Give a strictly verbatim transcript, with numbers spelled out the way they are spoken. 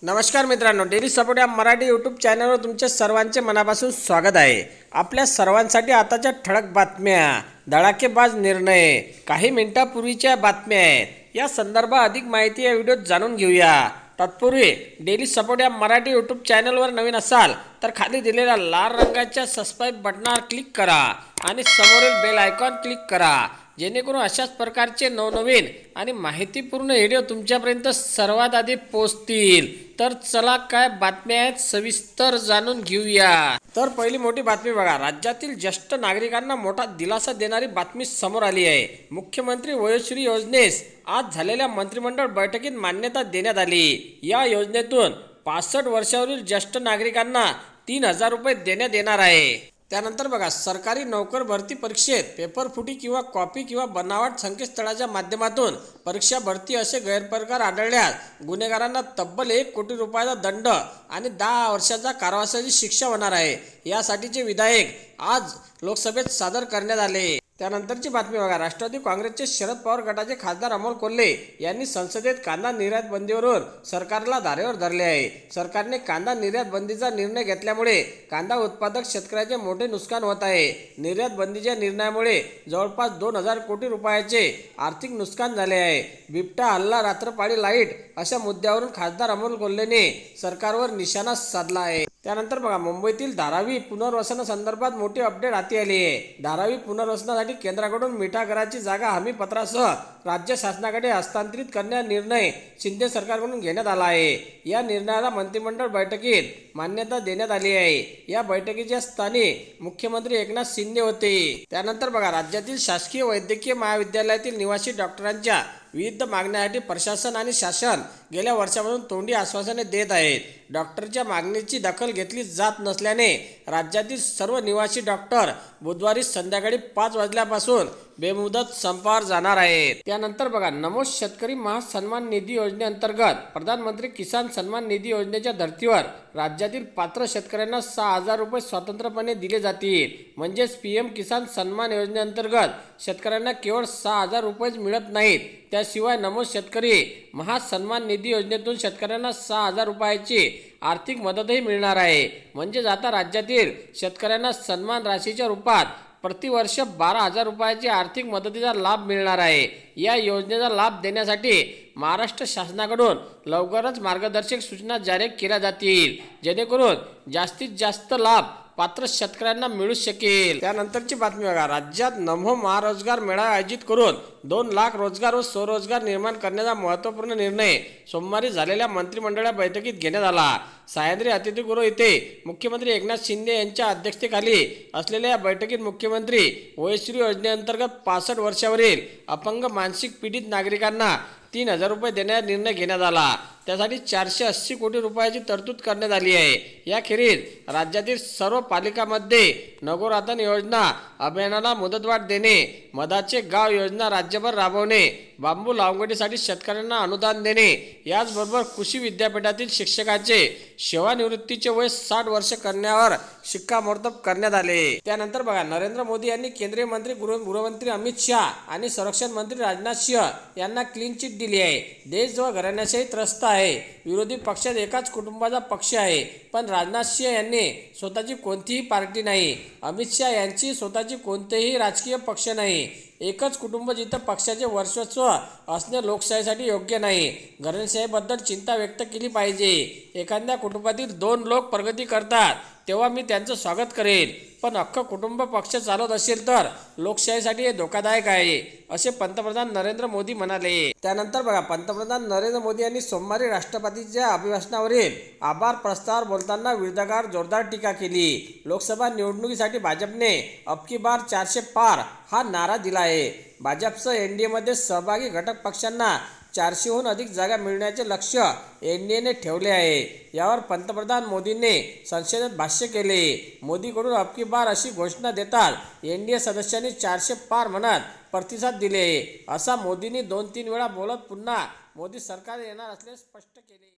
नमस्कार मित्रांनो, daily support या मराठी यूट्यूब चॅनलवर तुमच्या सर्वांचे मनापासून स्वागत आहे। आपल्या सर्वांसाठी आताच्या ठळक बातम्या, धडाकेबाज निर्णय, काही मिनिटांपूर्वीच्या बातम्या आहेत। या संदर्भात अधिक माहिती या व्हिडिओत जाणून घेऊया। तत्पूर्वी डेली सपोर्ट या मराठी यूट्यूब चॅनलवर नवीन असाल तर खाली दिलेल्या लाल रंगाच्या सबस्क्राइब बटनावर क्लिक करा आणि समोरील बेल आयकॉन क्लिक करा, जेणेकरून अशाच प्रकारचे नवनवीन आणि माहितीपूर्ण व्हिडिओ तुमच्यापर्यंत सर्वात आधी पोहोचतील। तर चला काय बातम्या आहेत सविस्तर जाणून घेऊया। तर पहिली मोठी बातमी बघा, राज्यातील ज्येष्ठ नागरिकांना मोठा दिलासा देणारी बातमी समोर आली आहे। मुख्यमंत्री वयोश्री योजनेस आज झालेल्या मंत्रिमंडळ बैठकीत मान्यता देण्यात आली। या योजनेतून पासष्ट वर्षावरील ज्येष्ठ नागरिकांना तीन हजार रुपये देण्यात येणार आहे। त्यानंतर बघा, सरकारी नोकर भरती परीक्षेत पेपरफुटी किंवा कॉपी किंवा बनावट संकेतस्थळाच्या माध्यमातून परीक्षा भरती असे गैरप्रकार आढळल्यास गुन्हेगारांना तब्बल एक कोटी रुपयाचा दंड आणि दहा वर्षाचा कारावासाची शिक्षा होणार आहे। यासाठीचे विधेयक आज लोकसभेत सादर करण्यात आले। त्यानंतरची बातमी बघा, राष्ट्रवादी काँग्रेसचे शरद पवार गटाचे खासदार अमोल कोल्हे यांनी संसदेत कांदा निर्यात बंदीवरून सरकारला धारेवर धरले आहे। सरकारने कांदा निर्यात बंदीचा निर्णय घेतल्यामुळे कांदा उत्पादक शेतकऱ्याचे मोठे नुकसान होत आहे। निर्यात बंदीच्या निर्णयामुळे जवळपास दोन हजार कोटी रुपयाचे आर्थिक नुकसान झाले आहे। बिबटा हल्ला, रात्रपाळी लाईट अशा मुद्द्यावरून खासदार अमोल कोल्हेने सरकारवर निशाणा साधला आहे। त्यानंतर बघा, मुंबईतील धारावी पुनर्वसनासंदर्भात मोठी अपडेट हाती आली आहे। धारावी पुनर्वसनासाठी केंद्राकडून मिठागराची जागा हमी पत्रासह राज्य शासनाकडे हस्तांतरित करण्याचा निर्णय शिंदे सरकारकडून घेण्यात आला आहे। या निर्णयाला मंत्रिमंडळ बैठकीत मान्यता देण्यात आली आहे। या बैठकीच्या स्थानी मुख्यमंत्री एकनाथ शिंदे होते। त्यानंतर बघा, राज्यातील शासकीय वैद्यकीय महाविद्यालयातील निवासी डॉक्टरांच्या विविध मागण्यासाठी प्रशासन आणि शासन गेल्या वर्षापासून तोंडी आश्वासने देत आहेत। डॉक्टरच्या मागणीची दखल घेतली जात नसल्याने राज्यातील सर्व निवासी डॉक्टर बुधवारी संध्याकाळी पाच वाजल्यापासून बेमुदत संपावर जाणार आहेत। त्यानंतर बघा, नमो शेतकरी महासन्मान निधी योजनेअंतर्गत प्रधानमंत्री किसान सन्मान निधी योजनेच्या धर्तीवर राज्यातील पात्र शेतकऱ्यांना सहा हजार रुपये स्वतंत्रपणे दिले जातील। म्हणजेच पीएम किसान सन्मान योजनेअंतर्गत शेतकऱ्यांना केवळ सहा हजार रुपयेच मिळत नाहीत, त्याशिवाय नमो शेतकरी महासन्मान निधी योजनेतून शेतकऱ्यांना सहा हजार रुपयाची आर्थिक मदतही मिळणार आहे। म्हणजेच आता राज्यातील शेतकऱ्यांना सन्मान राशीच्या रूपात प्रतिवर्ष बारा हजार रुपयाची आर्थिक मदतीचा लाभ मिळणार आहे। या योजनेचा लाभ देण्यासाठी महाराष्ट्र शासनाकडून लवकरच मार्गदर्शक सूचना जारी केल्या जातील, जेणेकरून जास्तीत जास्त लाभ पात्र शेतकऱ्यांना मिळू शकेल। त्यानंतरची बातमी बघा, राज्यात नमो महारोजगार मेळावा आयोजित करून दोन लाख रोजगार व स्वरोजगार निर्माण करण्याचा महत्त्वपूर्ण निर्णय सोमवारी झालेल्या मंत्रिमंडळ बैठकीत घेण्यात आला। सह्याद्री अतिथीगृह येथे मुख्यमंत्री एकनाथ शिंदे यांच्या अध्यक्षतेखाली असलेल्या या बैठकीत मुख्यमंत्री वयोश्री योजनेअंतर्गत पासष्ट वर्षावरील अपंग मानसिक पीडित नागरिकांना तीन हजार रुपये देण्याचा निर्णय घेण्यात आला। त्यासाठी चारशे अस्सी कोटी रुपयाची तरतूद करण्यात आली आहे। याखेरीज राज्यातील सर्व पालिकांमध्ये नगोरातन योजना अभियानाला मुदतवाढ देणे, मधाचे गाव योजना राज्यभर राबवणे, बांबू लागवडीसाठी शेतकऱ्यांना अनुदान देणे, याचबरोबर कृषी विद्यापीठातील शिक्षकाचे सेवानिवृत्तीचे वय साठ वर्ष करण्यावर शिक्कामोर्तब करण्यात आले। त्यानंतर बघा, नरेंद्र मोदी यांनी केंद्रीय मंत्री गृहमंत्री अमित शाह आणि संरक्षण मंत्री राजनाथ सिंह यांना क्लीन चिट दिली आहे। देश जो घराण्याशाही त्रस्त आहे, विरोधी पक्षात एकाच कुटुंबाचा पक्ष आहे, पण राजनाथ सिंह यांनी स्वतःची कोणतीही पार्टी नाही, अमित शाह यांची स्वतःची कोणतेही राजकीय पक्ष नाही। एकच कुटुंब जिथं पक्षाचे वर्चस्व असणे लोकशाहीसाठी योग्य नाही। घराणेशाहीबद्दल चिंता व्यक्त केली पाहिजे। एखाद्या कुटुंबातील दोन लोक प्रगती करतात तेव्हा मी त्यांचं स्वागत करेन, पण अख्खं कुटुंब पक्ष चालवत असेल तर लोकशाहीसाठी हे धोकादायक आहे, असे पंतप्रधान नरेंद्र मोदी म्हणाले। त्यानंतर बघा, पंतप्रधान नरेंद्र मोदी यांनी सोमवारी राष्ट्रपतींच्या अभिभाषणावरील आभार प्रस्तावावर बोलताना विरोधकांवर जोरदार टीका केली। लोकसभा निवडणुकीसाठी भाजपने अब की बार चारशे पार हा नारा दिला आहे। भाजपसह एनडीएमध्ये सहभागी घटक पक्षांना चारशेहून अधिक जागा मिळण्याचे लक्ष्य एनडीएने ठेवले आहे। यावर पंतप्रधान मोदींनी संसदेत भाष्य केले। मोदीकडून अब की बार अशी घोषणा देतात एनडीए सदस्यांनी चारशे पार म्हणत प्रतिसाद दिले, असा मोदींनी दोन तीन वेळा बोलत पुन्हा मोदी सरकार येणार असल्याचे स्पष्ट केले।